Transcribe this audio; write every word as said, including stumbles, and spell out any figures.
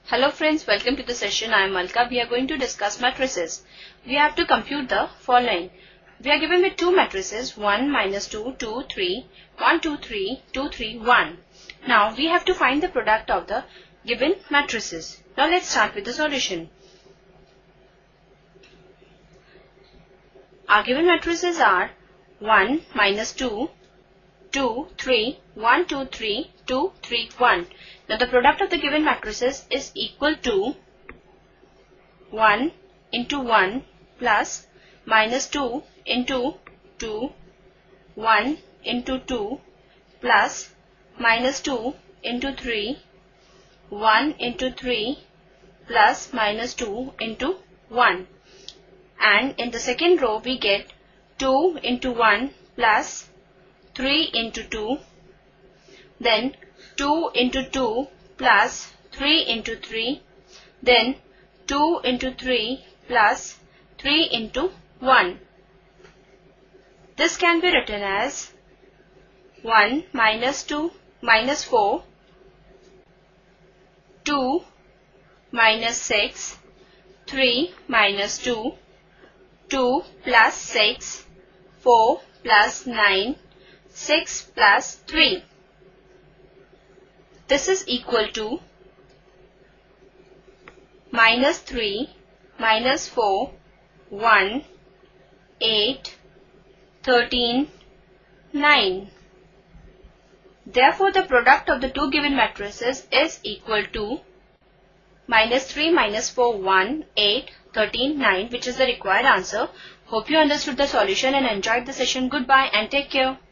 Hello friends, welcome to the session. I am Malka. We are going to discuss matrices. We have to compute the following. We are given with two matrices, one, minus two, two, three, one, two, three, two, three, one. Now we have to find the product of the given matrices. Now let's start with the solution. Our given matrices are one, minus two, two, three, one, two, three, two, three, one. Now the product of the given matrices is equal to one into one plus minus two into two, one into two plus minus two into three, one into three plus minus two into one. And in the second row we get two into one plus three into two, then two into two plus three into three, then two into three plus three into one. This can be written as one minus two minus four, two minus six, three minus two, two plus six, four plus nine, six plus three. This is equal to minus three, minus four, one, eight, thirteen, nine. Therefore, the product of the two given matrices is equal to minus three, minus four, one, eight, thirteen, nine, which is the required answer. Hope you understood the solution and enjoyed the session. Goodbye and take care.